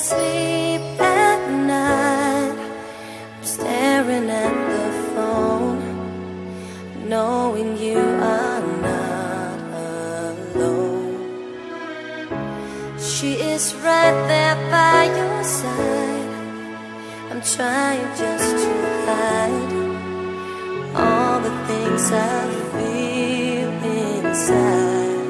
sleep at night. I'm staring at the phone, knowing you are not alone. She is right there by your side. I'm trying just to hide all the things I feel inside.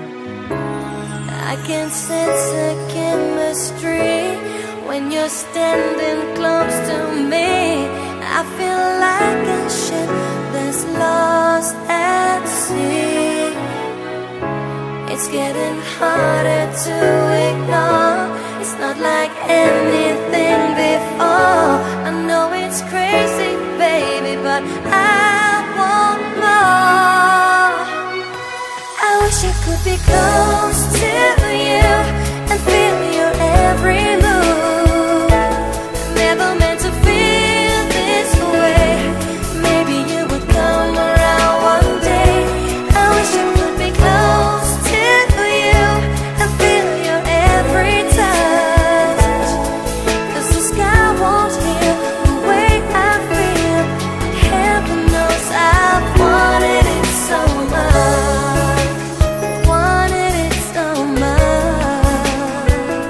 I can sense a chemistry when you're standing close to me. I feel like a ship that's lost at sea. It's getting harder to ignore. It's not like anything before. I know it's crazy, baby, but I want more. I wish I could be close to you and feel your every move. Never meant to feel this way. Maybe you would come around one day. I wish I could be close to you and feel your every touch. 'Cause the sky won't hear the way I feel. Heaven knows I've wanted it so much. Wanted it so much.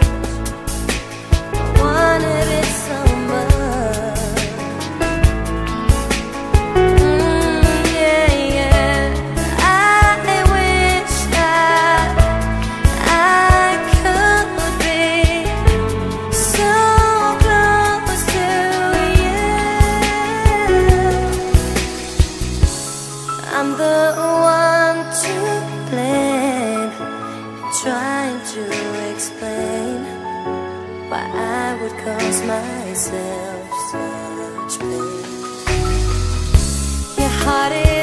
Wanted it so much. Yeah, yeah. I wish that I could be so close to you. I'm the one to blame, trying to explain why I would cause myself such pain. Your heart is